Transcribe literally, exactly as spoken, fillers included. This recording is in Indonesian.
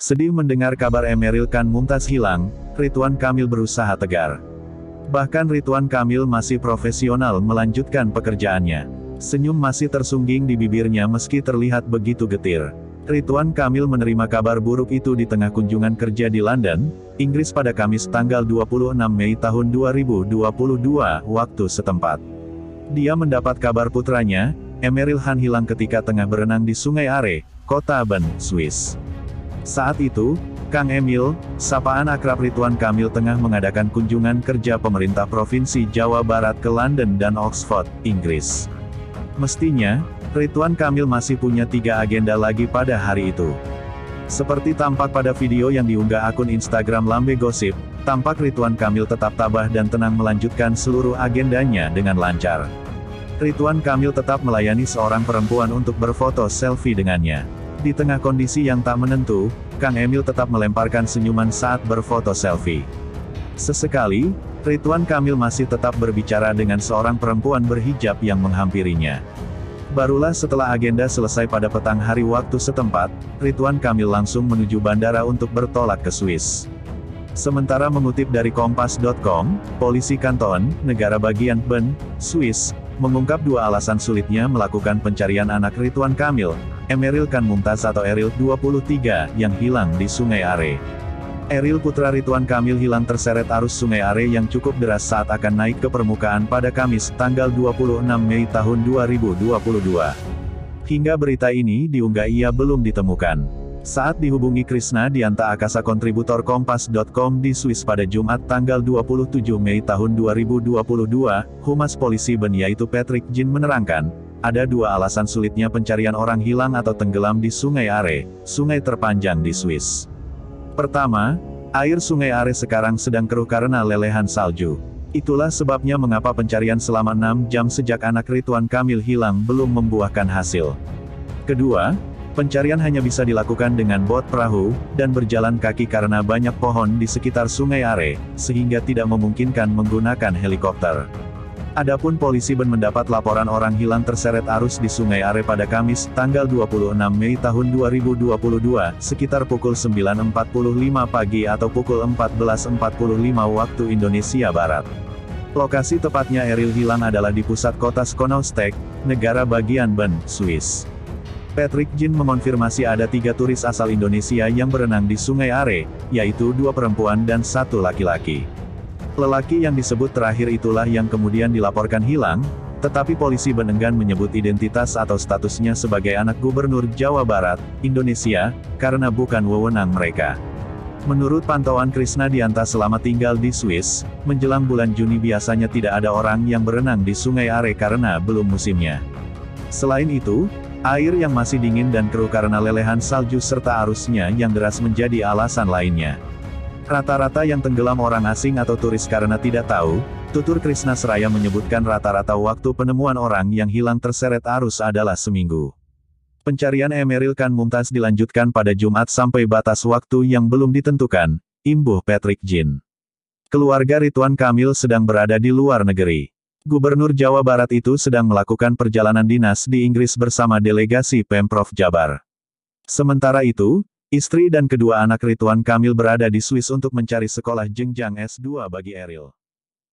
Sedih mendengar kabar Emeril Khan Mumtaz hilang, Ridwan Kamil berusaha tegar. Bahkan Ridwan Kamil masih profesional melanjutkan pekerjaannya. Senyum masih tersungging di bibirnya meski terlihat begitu getir. Ridwan Kamil menerima kabar buruk itu di tengah kunjungan kerja di London, Inggris pada Kamis tanggal dua puluh enam Mei tahun dua ribu dua puluh dua, waktu setempat. Dia mendapat kabar putranya, Emeril Khan hilang ketika tengah berenang di Sungai Are, kota Bern, Swiss. Saat itu, Kang Emil, sapaan akrab Ridwan Kamil tengah mengadakan kunjungan kerja pemerintah Provinsi Jawa Barat ke London dan Oxford, Inggris. Mestinya, Ridwan Kamil masih punya tiga agenda lagi pada hari itu. Seperti tampak pada video yang diunggah akun Instagram Lambe Gosip, tampak Ridwan Kamil tetap tabah dan tenang melanjutkan seluruh agendanya dengan lancar. Ridwan Kamil tetap melayani seorang perempuan untuk berfoto selfie dengannya. Di tengah kondisi yang tak menentu, Kang Emil tetap melemparkan senyuman saat berfoto selfie. Sesekali, Ridwan Kamil masih tetap berbicara dengan seorang perempuan berhijab yang menghampirinya. Barulah setelah agenda selesai pada petang hari waktu setempat, Ridwan Kamil langsung menuju bandara untuk bertolak ke Swiss. Sementara mengutip dari kompas titik com, polisi kanton, negara bagian Bern, Swiss, mengungkap dua alasan sulitnya melakukan pencarian anak Ridwan Kamil, Emeril Khan Mumtaz atau Eril, dua puluh tiga, yang hilang di Sungai Are. Eril putra Ridwan Kamil hilang terseret arus Sungai Are yang cukup deras saat akan naik ke permukaan pada Kamis, tanggal dua puluh enam Mei tahun dua ribu dua puluh dua. Hingga berita ini diunggah ia belum ditemukan. Saat dihubungi Krisna Dianta Akasa kontributor kompas titik com di Swiss pada Jumat tanggal dua puluh tujuh Mei tahun dua ribu dua puluh dua, Humas Polisi Bern yaitu Patrick Jean menerangkan, ada dua alasan sulitnya pencarian orang hilang atau tenggelam di Sungai Are, sungai terpanjang di Swiss. Pertama, air Sungai Are sekarang sedang keruh karena lelehan salju. Itulah sebabnya mengapa pencarian selama enam jam sejak anak Ridwan Kamil hilang belum membuahkan hasil. Kedua, pencarian hanya bisa dilakukan dengan bot perahu, dan berjalan kaki karena banyak pohon di sekitar Sungai Are, sehingga tidak memungkinkan menggunakan helikopter. Adapun polisi Bern mendapat laporan orang hilang terseret arus di Sungai Are pada Kamis, tanggal dua puluh enam Mei tahun dua ribu dua puluh dua, sekitar pukul sembilan empat puluh lima pagi atau pukul empat belas empat puluh lima waktu Indonesia Barat. Lokasi tepatnya Eril hilang adalah di pusat kota Schönaustedt, negara bagian Bern, Swiss. Patrick Jean mengonfirmasi ada tiga turis asal Indonesia yang berenang di Sungai Are, yaitu dua perempuan dan satu laki-laki. Lelaki yang disebut terakhir itulah yang kemudian dilaporkan hilang, tetapi polisi Bern enggan menyebut identitas atau statusnya sebagai anak Gubernur Jawa Barat, Indonesia, karena bukan wewenang mereka. Menurut pantauan Krisna Dianta selama tinggal di Swiss, menjelang bulan Juni biasanya tidak ada orang yang berenang di Sungai Are karena belum musimnya. Selain itu, air yang masih dingin dan keruh karena lelehan salju serta arusnya yang deras menjadi alasan lainnya. Rata-rata yang tenggelam orang asing atau turis karena tidak tahu, tutur Krisna Seraya menyebutkan rata-rata waktu penemuan orang yang hilang terseret arus adalah seminggu. Pencarian Emeril Khan Mumtaz dilanjutkan pada Jumat sampai batas waktu yang belum ditentukan, imbuh Patrick Jean. Keluarga Ridwan Kamil sedang berada di luar negeri. Gubernur Jawa Barat itu sedang melakukan perjalanan dinas di Inggris bersama delegasi Pemprov Jabar. Sementara itu, istri dan kedua anak Ridwan Kamil berada di Swiss untuk mencari sekolah jenjang S dua bagi Eril.